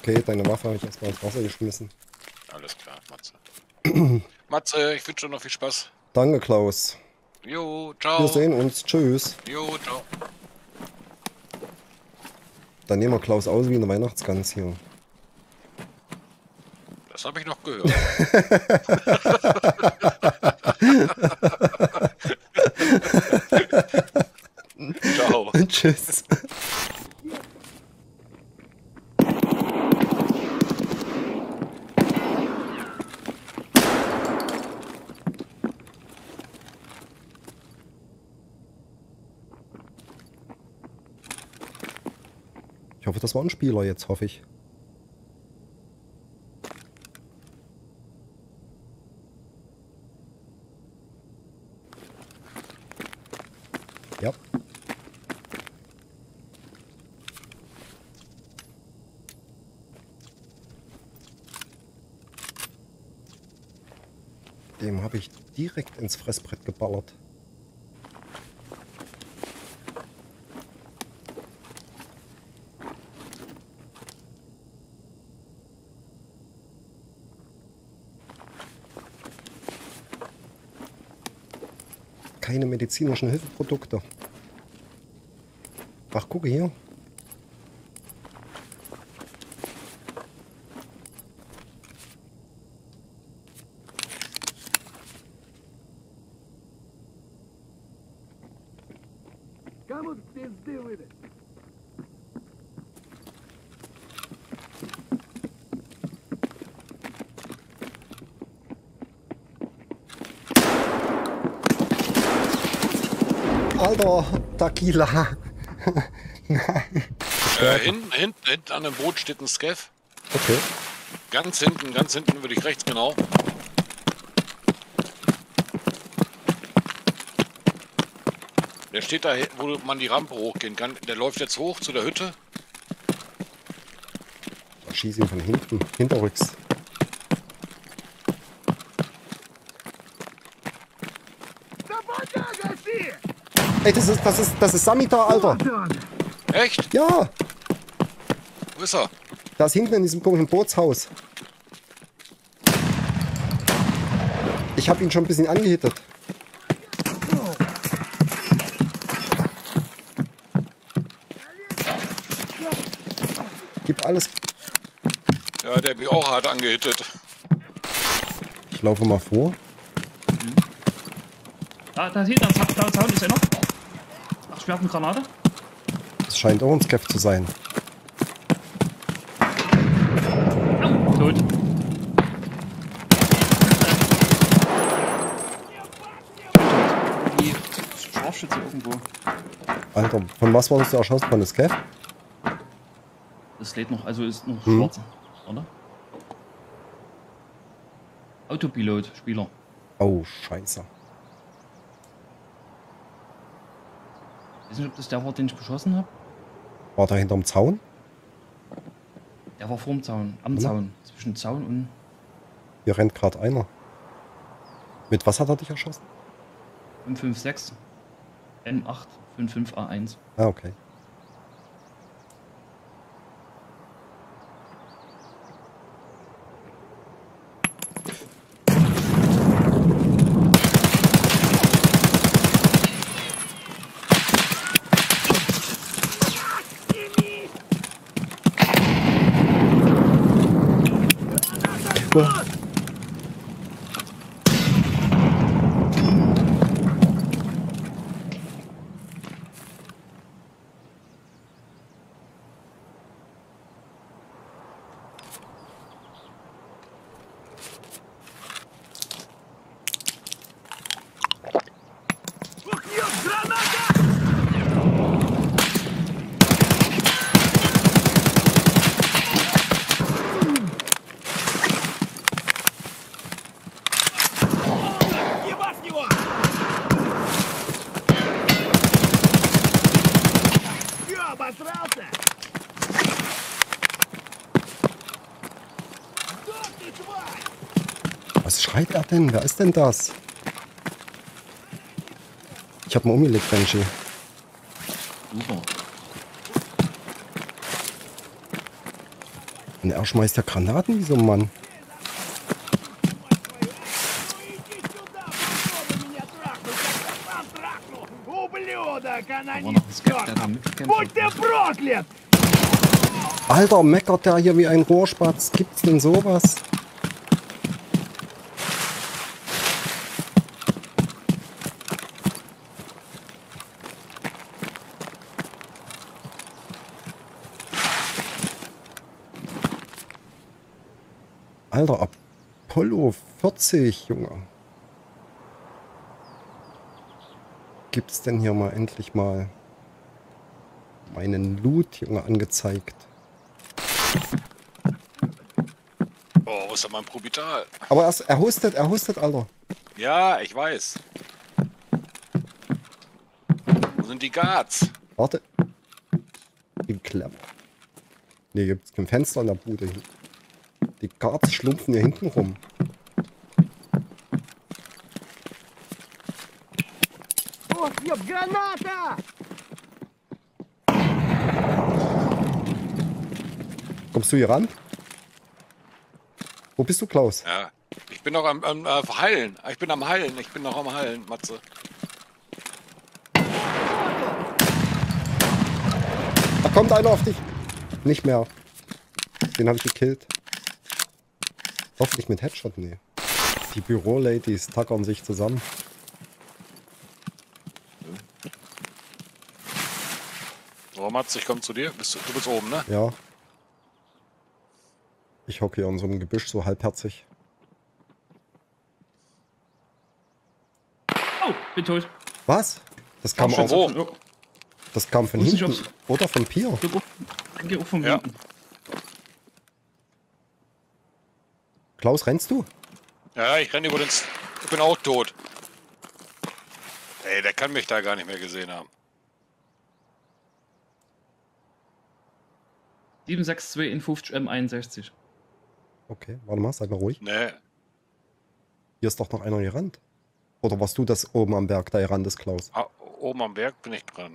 Okay, deine Waffe habe ich erstmal ins Wasser geschmissen. Alles klar, Matze. Matze, ich wünsche dir noch viel Spaß. Danke, Klaus. Jo, Wir ciao. sehen uns. Tschüss. Jo, ciao. Dann nehmen wir Klaus aus wie eine Weihnachtsgans hier. Das habe ich noch gehört. Ciao. Tschüss. Ich hoffe, das war ein Spieler jetzt, hoffe ich. Ja. Dem habe ich direkt ins Fressbrett geballert. Keine medizinischen Hilfeprodukte. Ach, gucke hier. Alter, Tequila. Hinten an dem Boot steht ein Scav. Okay. Ganz hinten würde ich rechts genau. Der steht da, wo man die Rampe hochgehen kann. Der läuft jetzt hoch zu der Hütte. Da schieße ihn von hinten, hinterrücks. Ey, das ist Samita, Alter. Echt? Ja, Wo ist er? da ist hinten in diesem komischen Bootshaus. Ich habe ihn schon ein bisschen angehittet. Gib alles. Ja, der hat mich auch hart angehittet. Ich laufe mal vor. Da hinten am Zaun ist einer. Ach, ich werfe eine Granate. Das scheint auch ein Scav zu sein. Au, tot. Die Scharfschütze irgendwo. Alter, von was war das erschossen? Von einem Scav? Das lädt noch, also ist noch schwarz, oder? Autopilot, Spieler. Oh, scheiße. Ich weiß nicht, ob das der war, den ich beschossen habe. War da hinterm Zaun? Der war vorm Zaun, am Ja. Zaun. Zwischen Zaun und... Hier rennt gerade einer. Mit was hat er dich erschossen? 556 N8 55A1. Ah, okay. Was schreit er denn? Wer ist denn das? Ich hab mal umgelegt, Benji. Super. Und er schmeißt ja Granaten wie so ein Mann. Da war noch ein Skat, der da mitgekämpft hat. Alter, meckert der hier wie ein Rohrspatz. Gibt's denn sowas? Alter, Apollo 40, Junge. Gibt's denn hier mal endlich mal meinen Loot, Junge, angezeigt? Oh, wo ist denn mein Probital? Aber er hustet, Alter. Ja, ich weiß. Wo sind die Guards? Warte. Wie clever. Ne, gibt's kein Fenster in der Bude. Die Guards schlumpfen hier hinten rum. Kommst du hier ran? Wo bist du, Klaus? Ja, ich bin noch am Heilen. Ich bin am Heilen. Ich bin noch am Heilen, Matze. Da kommt einer auf dich. Nicht mehr. Den habe ich gekillt. Hoffentlich mit Headshot, nee. Die Büro-Ladies tackern sich zusammen. So, Matze, ich komme zu dir. Du bist oben, ne? Ja. Ich hocke hier in so einem Gebüsch, so halbherzig. Oh, bin tot. Was? Das kam Komm, auch. wo? Oh, Das kam von Wusste ich, hinten. Oder von Pier. Danke auch von Ja. hinten. Klaus, rennst du? Ja, ich renne über den... Ich bin auch tot. Ey, der kann mich da gar nicht mehr gesehen haben. 762 in 50 M61. Okay, warte mal, sei mal ruhig. Ne, Hier ist doch noch einer gerannt. Oder warst du das oben am Berg, da gerannt ist, Klaus? oben am Berg bin ich dran.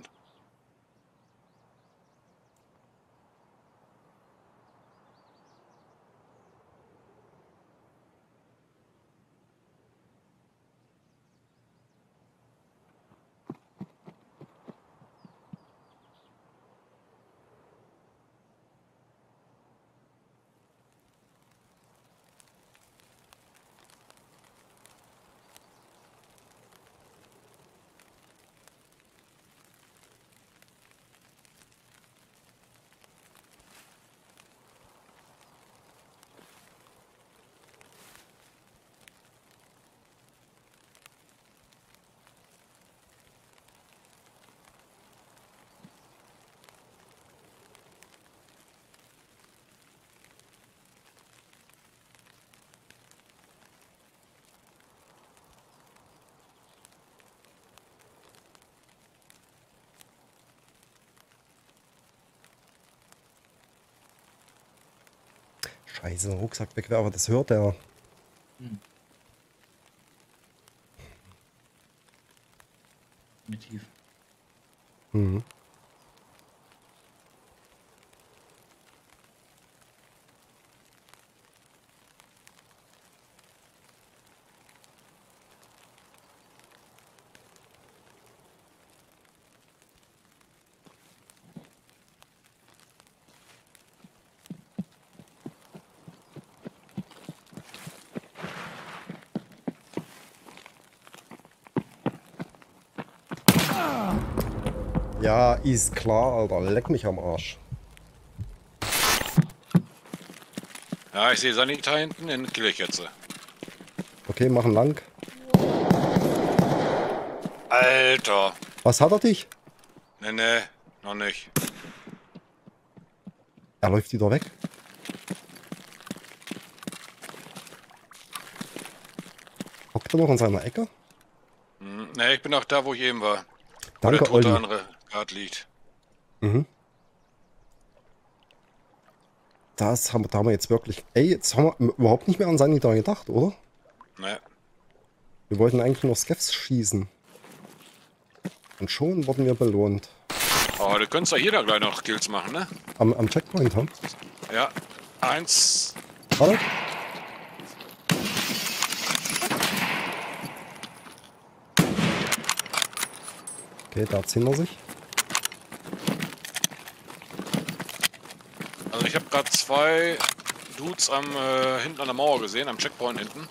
Scheiße, Rucksack wegwerfen, das hört er. Definitiv. Mhm. Ja, ist klar, Alter. Leck mich am Arsch. Ja, ich sehe Sanita hinten, den kill ich jetzt. Okay, machen lang. Alter. Was hat er dich? Ne, noch nicht. Er läuft wieder weg. Hockt er noch in seiner Ecke? Ne, ich bin auch da, wo ich eben war. Wo Danke, der tote Olli. andere Guard liegt. Mhm. Da haben wir jetzt wirklich... Ey, jetzt haben wir überhaupt nicht mehr an Sanita gedacht, oder? Ne. Wir wollten eigentlich nur Skeffs schießen. Und schon wurden wir belohnt. Aber du könntest ja hier da gleich noch Kills machen, ne? Am Checkpoint, hm? Ja. Eins. Warte. Okay, da ziehen wir sich. Also ich habe gerade zwei Dudes hinten an der Mauer gesehen, am Checkpoint hinten.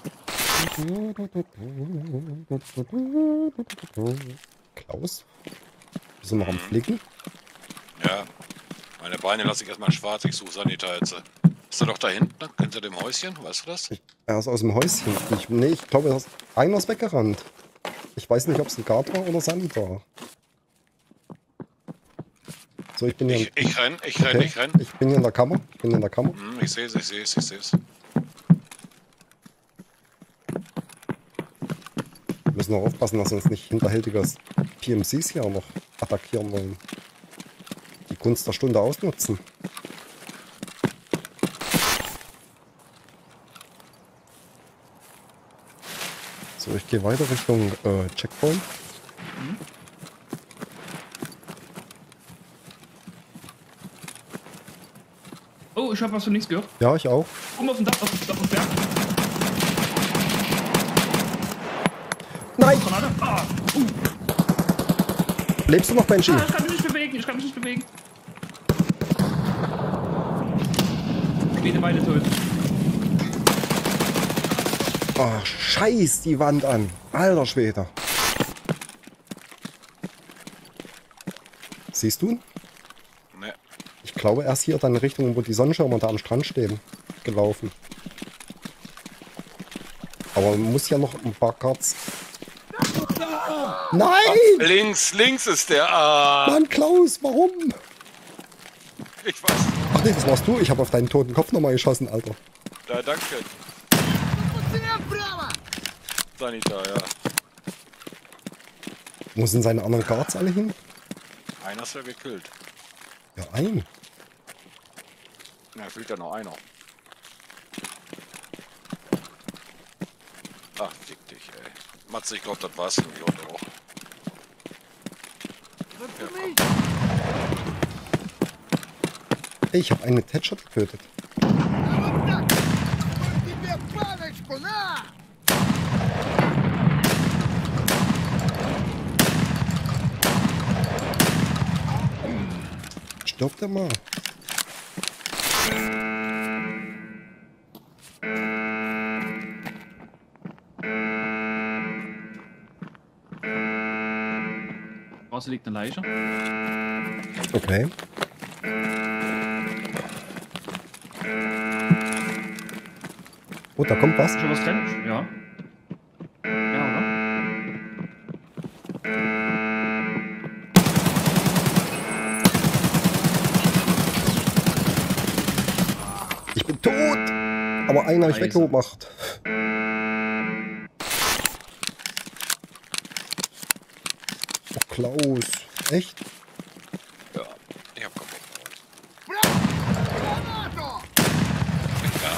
Klaus? Wir sind noch am Fliegen. Ja. Meine Beine lasse ich erstmal schwarz, ich suche Sanitäter. Ist er doch da hinten, hinter dem Häuschen? Weißt du das? Er ist aus dem Häuschen. Ich glaube, einer ist weggerannt. Ich weiß nicht, ob es ein Guard war oder Sani war. So, ich bin hier. Ich renn. Ich bin hier in der Kammer. Ich sehe es. Wir müssen noch aufpassen, dass uns nicht hinterhältige PMCs hier noch attackieren wollen. Die Gunst der Stunde ausnutzen. So, ich gehe weiter Richtung Checkpoint. Oh, ich habe was von links gehört. Ja, ich auch. Komm auf den Dach, auf den Berg. Nein! Granate. Ah, Lebst du noch, Banshee? ich kann mich nicht bewegen. Steht eine Weile tot. Oh, scheiß die Wand an. Alter Schwede. Siehst du ihn? Ne. Ich glaube, er ist hier dann in Richtung, wo die Sonnenschirmer da am Strand stehen, gelaufen. Aber man muss ja noch ein paar Guards. Nein! Links ist der. Ah, Mann, Klaus, warum? ich weiß. Ach nee, das warst du. Ich habe auf deinen toten Kopf nochmal geschossen, Alter. Ja, danke. Sanitar, ja. Wo sind seine anderen Guards alle hin? Einer ist ja gekillt. Ja, ein. Na, fehlt ja noch einer. Ach, fick dich, ey. Matze, ich glaube, das war's nämlich heute auch. Ja, komm. Ey, ich habe einen mit Headshot getötet. Stirbt der mal. Draußen liegt eine Leiche. Okay. Oh, da kommt was. Schon was drin? Ja. Ja, oder? Ich bin tot. Aber einen habe ich Scheiße. weggemacht. Oh, Klaus. Echt? Ja, ich hab keinen Bock mehr heute. Ja.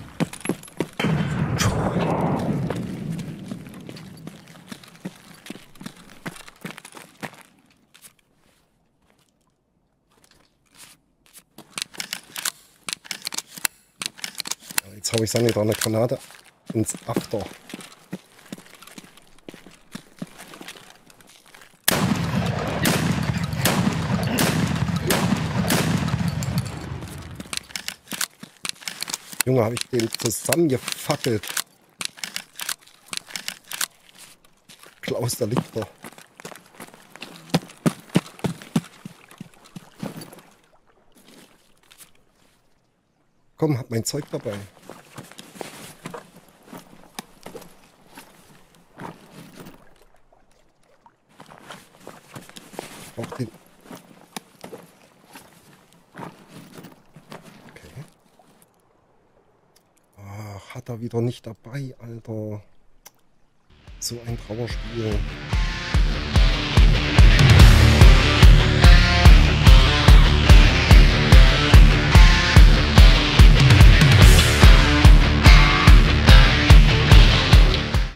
Jetzt habe ich seine da eine Granate ins After. Junge, habe ich den zusammengefackelt. Klaus, da liegt er. Komm, hab mein Zeug dabei. Ich brauch den. Okay. Ach, hat er wieder nicht dabei, Alter. So ein Trauerspiel.